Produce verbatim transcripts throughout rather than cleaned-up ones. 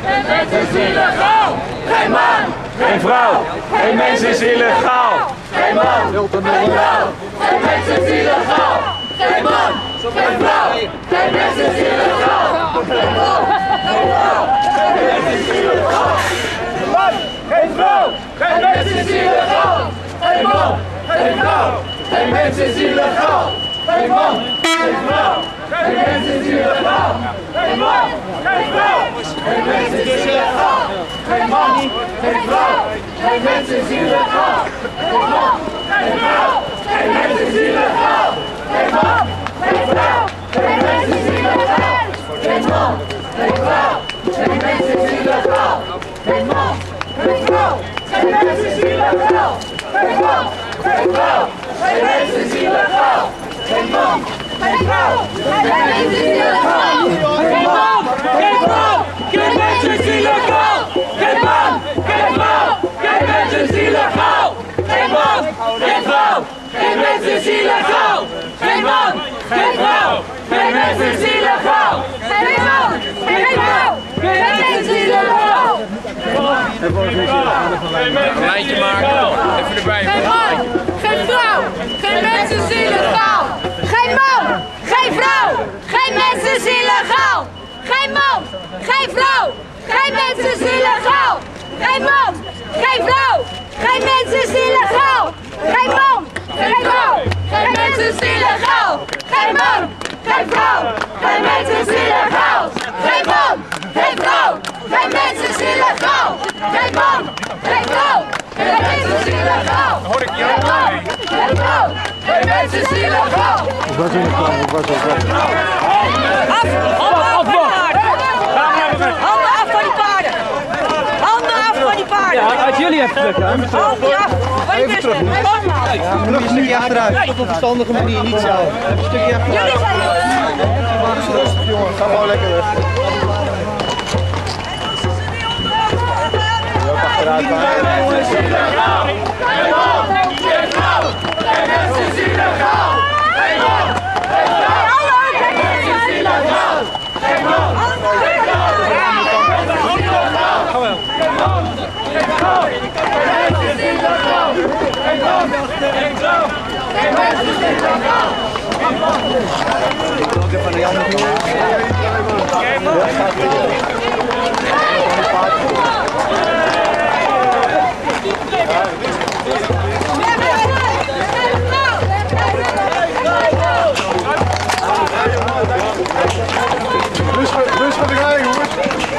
Geen mens is illegaal! Geen man! Geen vrouw! Geen mens is illegaal! Geen man! Geen vrouw! Geen mens is illegaal! Geen man! Geen vrouw! Geen mens is illegaal! Geen man! Geen vrouw! Geen mens is illegaal! Geen vrouw! Geen mens is illegaal! Geen man! Geen vrouw! Geen mens is illegaal! Geen man! Geen vrouw! Geen mens is illegaal! Geen man! Geen vrouw! Geen mens is illegaal! Geen man! Geen vrouw! Geen mens is illegaal! Geen man! Geen vrouw! Geen mens is illegaal! Geen man! Geen vrouw! Geen mens is illegaal! Geen man! Geen vrouw! Geen mens is illegaal! Geen man! Geen vrouw! Geen mens is illegaal! Geen man! Geen vrouw! Geen mens is illegaal! Geen man! Geen vrouw! Geen mens is illegaal! Geen man! Geen vrouw! Geen mens is illegaal! Geen man! Geen vrouw! Geen mens is illegaal! Geen man! Geen vrouw! Geen mens is illegaal! Geen man! Geen vrouw! Geen mens is illegaal! Geen man! Geen vrouw! Geen mens is illegaal! Een lijntje maken, even erbij. Geen man, geen vrouw, geen mens is illegaal. Geen man, geen vrouw, geen mens is illegaal. Geen man, geen vrouw, geen mens is illegaal. Geen man, geen vrouw, geen mens is illegaal. Geen man, geen vrouw, geen mens is illegaal. Geen man, geen vrouw, geen mens is illegaal. Geen man, geen vrouw, geen mens is illegaal. Geen man, geen vrouw, geen mens is illegaal. Geen man, geen vrouw, geen mens is illegaal. Wat is het plan? Wat is het plan? Af, handen af van die paarden. Handen af van die paarden. Handen af van die paarden. Ja, uit jullie even terug, hè? Handen af. Even terug. Ja, maar nog een stukje achteruit. Op een verstandige manier, niet zo. Een stukje achteruit. Jullie zijn Rustig, jongen. Ga maar lekker weg. Achteruit gaan. Geen mens is illegaal! Geen man! Geen vrouw! Geen mens is illegaal! Geen man! Geen vrouw! Geen mens is illegaal! Geen man! Geen vrouw! Geen man! Geen vrouw! Geen mens is illegaal! Geen man! Geen vrouw! Geen mens is illegaal! Geen man! Ook even aan de andere Rustig erbij, jongens.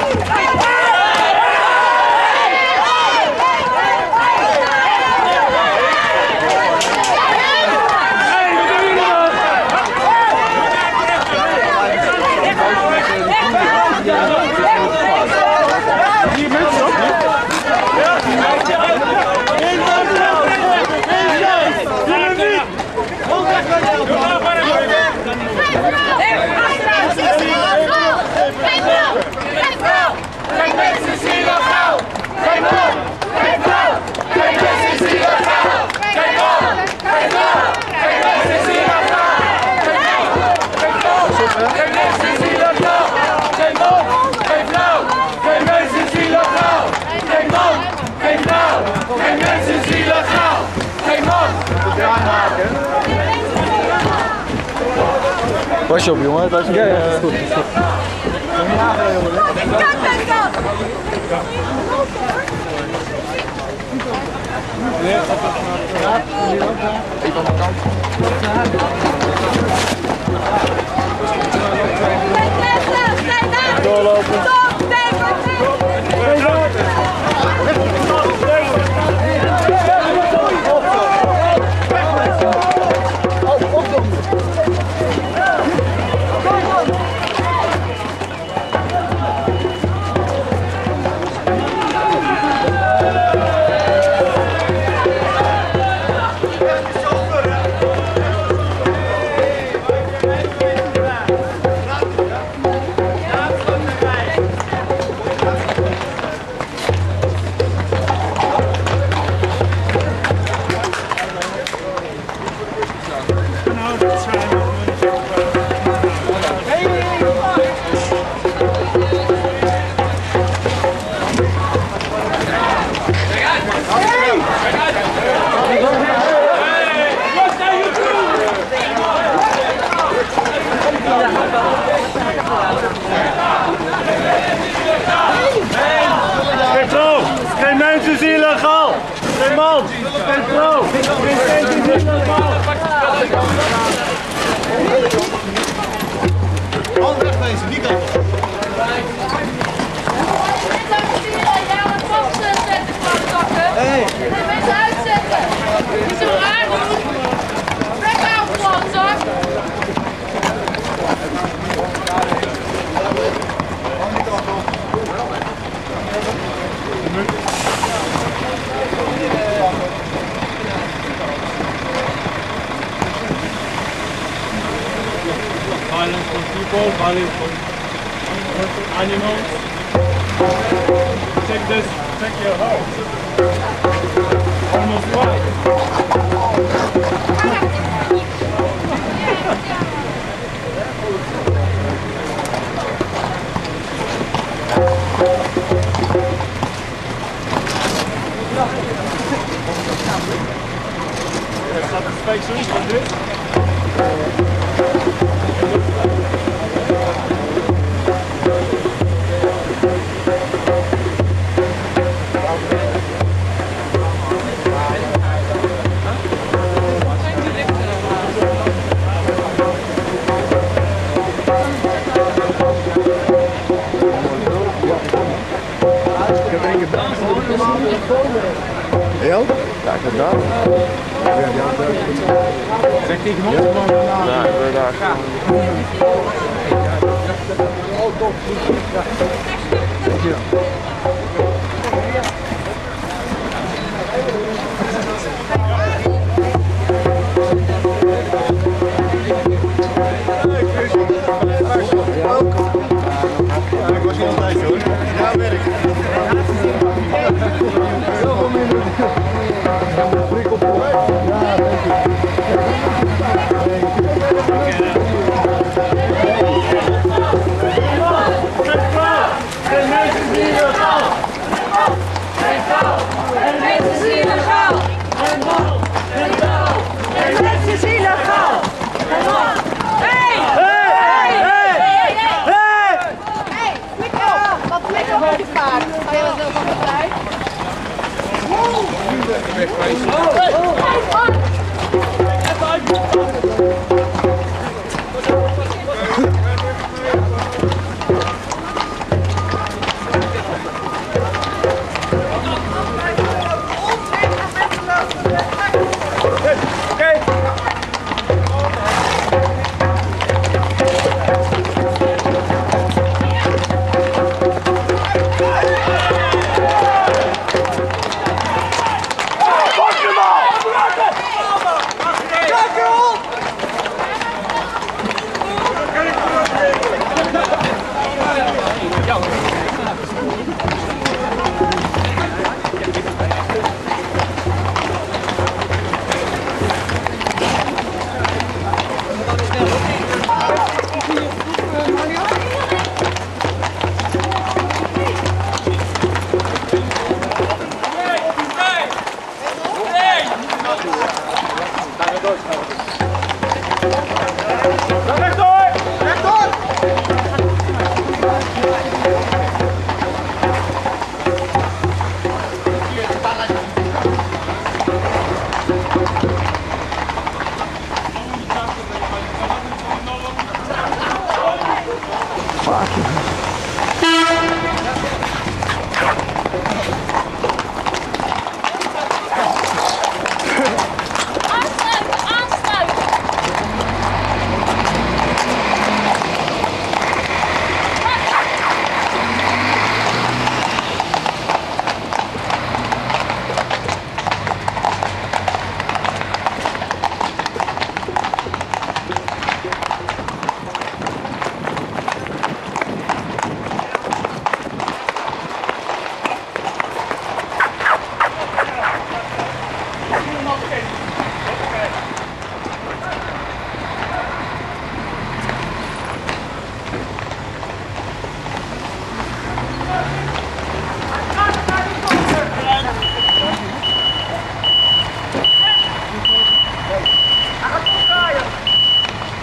Pas je op, jongen. Dat is ja, ja, dat is goed. Dat is goed. Even aan de kant. Doorlopen. Hey! is illegaal! Geen man! Geen vrouw! Geen tent is illegaal! Hand wegwezen, die kant op. Hey. De mensen uitzetten. Niet zo raar doen. Trek aan gewoon, zak. Violence from people, violence from animals. Check this, check your house. Almost right. Satisfaction for this. Heel? Ja, ik heb gedaan. Zeg tegen ons? Ja, ik ben daar. Ik was niet altijd hoor. Ja, werk.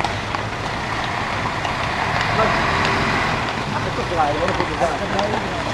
Wat een goede zaak.